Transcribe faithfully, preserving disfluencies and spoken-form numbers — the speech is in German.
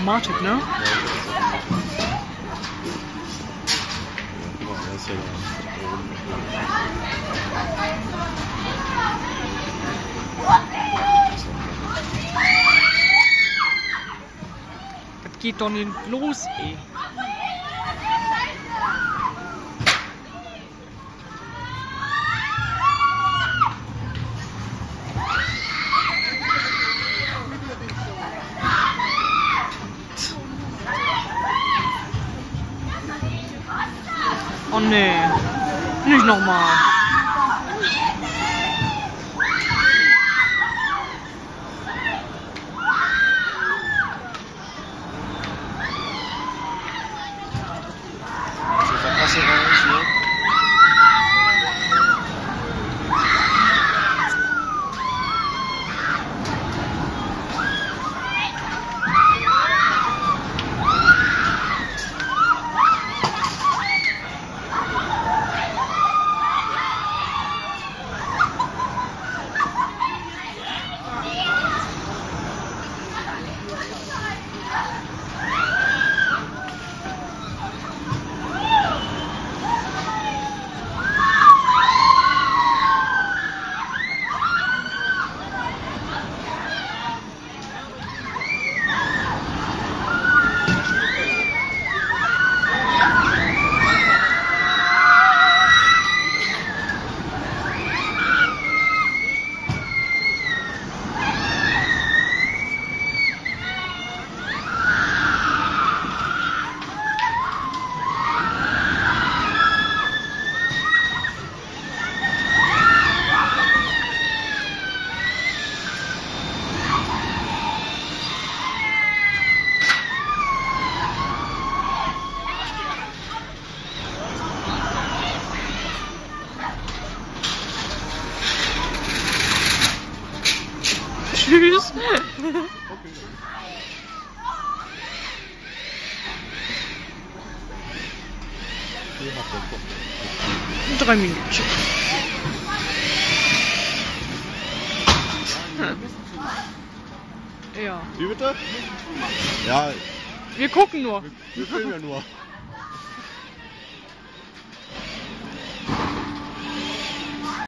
Automatik, ne? Ja, guck mal, der ist ja da oben. Das geht doch nicht los, ey. Oh nee, nicht nochmal. So, Verkasse raus hier. Tschüss. Okay. Hier habt ihr Bock. Drei Minuten. Ja. Wie bitte? Ja, Wir gucken nur. wir, wir filmen ja nur.